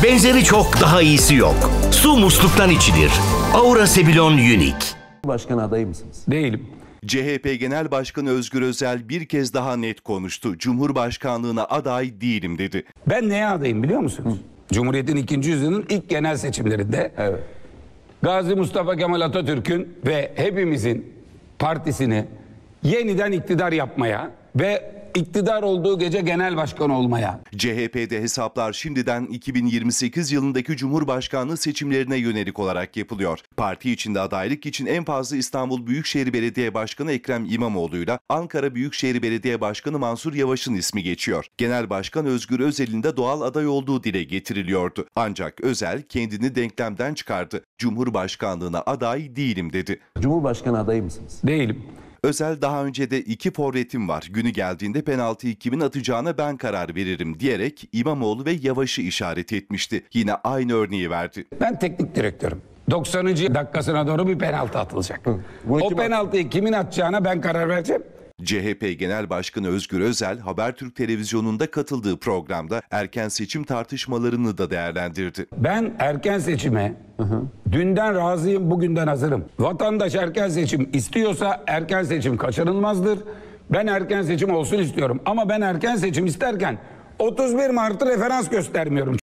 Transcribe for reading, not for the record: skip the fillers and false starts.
Benzeri çok, daha iyisi yok. Su musluktan içilir. Aura Sebilon Unique. Başkan adayı mısınız? Değilim. CHP Genel Başkanı Özgür Özel bir kez daha net konuştu. Cumhurbaşkanlığına aday değilim dedi. Ben neye adayım biliyor musunuz? Cumhuriyet'in 2. yüzyılının ilk genel seçimlerinde Gazi Mustafa Kemal Atatürk'ün ve hepimizin partisini yeniden iktidar yapmaya ve iktidar olduğu gece genel başkan olmaya. CHP'de hesaplar şimdiden 2028 yılındaki Cumhurbaşkanlığı seçimlerine yönelik olarak yapılıyor. Parti içinde adaylık için en fazla İstanbul Büyükşehir Belediye Başkanı Ekrem İmamoğlu'yla Ankara Büyükşehir Belediye Başkanı Mansur Yavaş'ın ismi geçiyor. Genel Başkan Özgür Özel'in de doğal aday olduğu dile getiriliyordu. Ancak Özel kendini denklemden çıkardı. Cumhurbaşkanlığına aday değilim dedi. Cumhurbaşkanı adayı mısınız? Değilim. Özel daha önce de 2 forvetim var. Günü geldiğinde penaltıyı kimin atacağına ben karar veririm diyerek İmamoğlu ve Yavaş'ı işaret etmişti. Yine aynı örneği verdi. Ben teknik direktörüm. 90. dakikasına doğru bir penaltı atılacak. O penaltıyı kimin atacağına ben karar vereceğim. CHP Genel Başkanı Özgür Özel, Habertürk Televizyonu'nda katıldığı programda erken seçim tartışmalarını da değerlendirdi. Ben erken seçime dünden razıyım, bugünden hazırım. Vatandaş erken seçim istiyorsa erken seçim kaçınılmazdır. Ben erken seçim olsun istiyorum. Ama ben erken seçim isterken 31 Mart'ı referans göstermiyorum.